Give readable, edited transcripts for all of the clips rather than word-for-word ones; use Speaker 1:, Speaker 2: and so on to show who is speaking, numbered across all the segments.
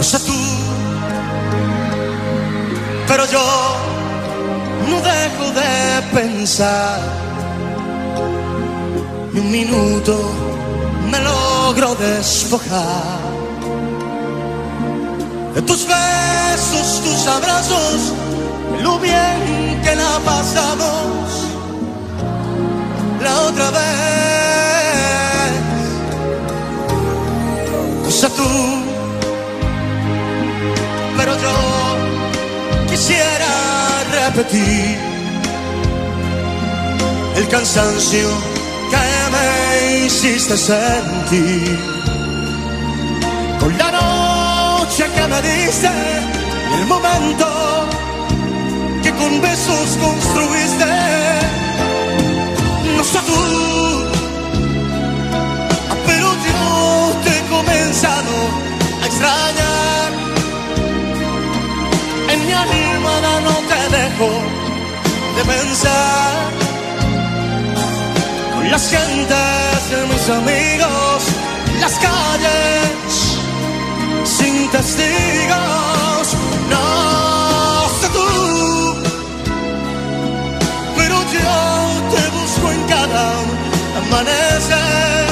Speaker 1: sé tú, pero yo no dejo de pensar. Ni un minuto me logro despojar de tus besos, tus abrazos, lo bien que la pasamos la otra vez. No sé tú, pero yo quisiera repetir el cansancio que me hiciste sentir con la noche que me diste y el momento que con besos construiste. No sé tú, pero yo te he comenzado a extrañar. En mi almohada no te dejo de pensar. Con las gentes de mis amigos, las calles sin testigos. No sé tú, pero yo te busco en cada amanecer.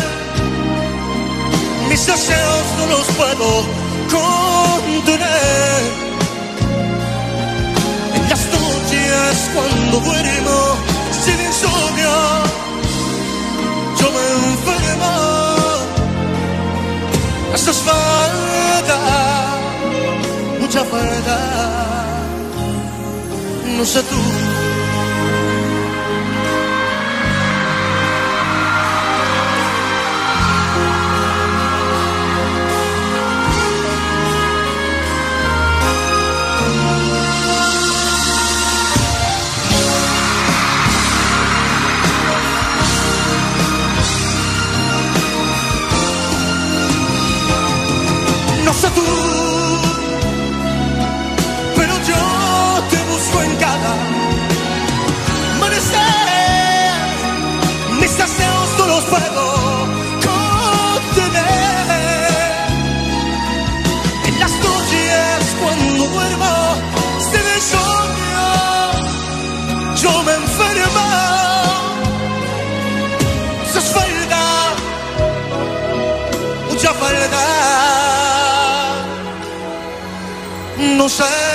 Speaker 1: Mis deseos no los puedo contener. En las noches cuando duermo sin insomnio, yo me enfermo. Haces falta, mucha falta. No sé tú. No sé tú, pero yo te busco en cada amanecer. Mis deseos no los puedo contener. En las noches cuando duermo sin insomnio, yo me enfermo. Haces falta, mucha falta. No sé.